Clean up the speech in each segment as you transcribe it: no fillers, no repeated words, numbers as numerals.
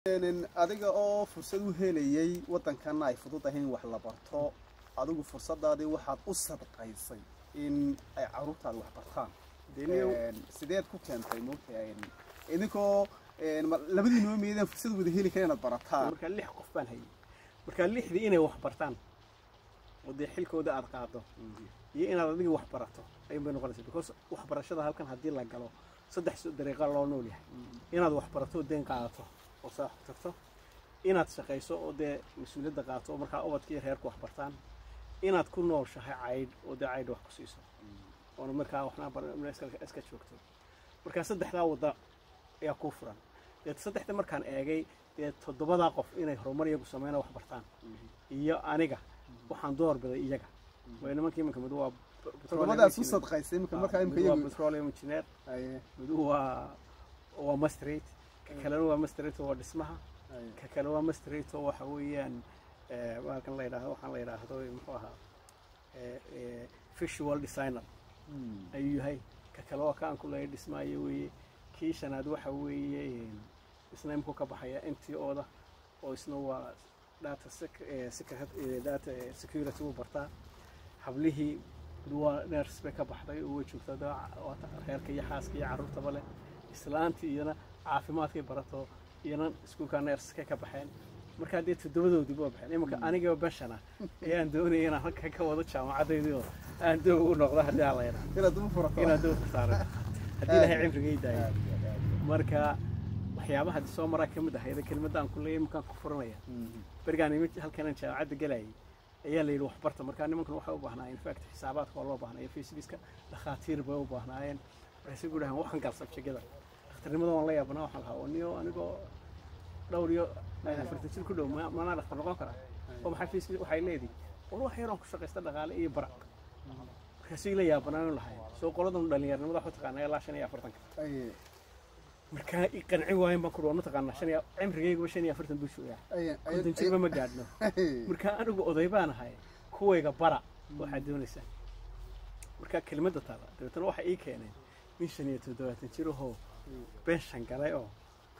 adiga oo fursad u helayay wadankan ay fudud ahayn wax la barto adigu fursadaadii waxaad u sadqaysay in ay caruurtaada wax bartaan sideed ku keentay moogtahay idinkoo labadii noo meeydeen fursad wada heli kareen inaad barataan marka lix qof baan hayay marka lixdii inay wax bartaan wada xilkooda aad qaado iyo inaad adiga wax barato ay bay noqonaysaa because wax barashada halkan hadii la galo saddex dariiqo loo nool yahay inaad wax barato deen qaadato oo saax tagto inaad shaqayso oo de mas'uuliyadda qaato marka ubadkii reerku wax bartaan inaad ku nooshahay cayd oo de cayd wax ku siiso oo marka waxna iska joogto marka saddexda wada ayaa ku furan saddexda markaan eegay toddobada qof inay horumar iyagu sameeyaan wax bartaan iyo aniga waxaan door biday iyaga wayna markii iminka mid waa toddobadaas u sadqaysay marka imka iyagu petroleum engineer mid waa masterate ككلام ومستريته ودسمها ككلام ومستريته وحويان وهكذا الله يراه وحنا الله يراه هذول محوها visual designer أيه هاي ككلام كان كله يدسمها يوي كيش أنا دو حوي إسنام كوكا بحياة أنتي أوضة أو إسنوا data data security وبرتا حبله دوا نرس بكا بحضي ويشوف هذا غير كي حاس كي عروض طبله إسلامتي ينا caafimaadkay barato iyana iskuulka nurse ka baxeen marka hadii todobadoodii buu baxeen imika aniga bashana ayaan doonayay inaan halka ka wado jaamacadeedii oo aan doob u noqdo hadii aan leeyahay inaad u furato inaad doob saaro hadii ilaahay cimrigay daayo marka waxyaabaha hadii soo maraa kamid ah iyada kelmadaan ku leeyahay markaan ku furanaya bargaan imid halkan aan jaamacada galay ayaa leeyahay wax barta marka nimankan waxa u baahnaa in fact xisaabaadka oo loo baahnaa facebooka dhaqaatiir bay u baahnaayeen waxay ku dhahan waxan gal subjectada ترمضان الله يا بنا وحلها ونيو أنا جو دوريو أنا فرتشل كله ما أنا أختار نقاط كره هم حفيز وحيلادي والله حيران كشق يستدعى على أي برق كسيل يا بنا ولا حي سو قلنا دلني أنا مضحك تقنا يلا عشان يفرتن أي مركا يقنع وين ما كرونا تقنا عشان عمر جيج وشان يفرتن بشو يعني كنت نشوف ما قعدنا مركا أنا جو أضيبان هاي كوي جبرة واحد دون سنة مركا كلمة ترى تروح أي كائن من شنية تدوات نشيله هو بيشان قالي أو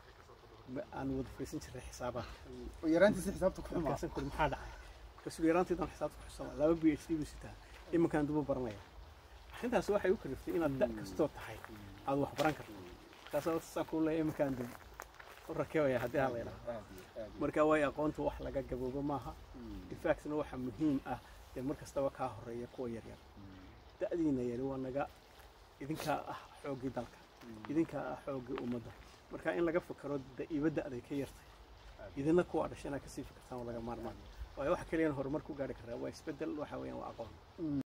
أنا ود فيسين شرح حسابه ويرانتي حسابتك حما كاسن كل محل بس ويرانتي دون حسابتك حساب لا بي اتش دي بسيتها إما كان دوبه برمية حتى هسوا حيو كرفتي إن الدق كستوت حي هذا واحد برانكر كاسن سأقول له إما كان دوب الركيو يا هدي هلا مركوا يا قانت واحد لقى جبوبه معها الفاكت إنه واحد مهم المركز توا كهرية كوير يعني تأذينا يعني وانا إذا كحوجي ذلك idinka xoog umada marka in laga fakaro ibada aday ka yartay idina ku adashana ka sii fikirtaan laga maarmaan way wax kaliya horumar ku gaari karaa waa isbedel waxa weeyaan waa aqoon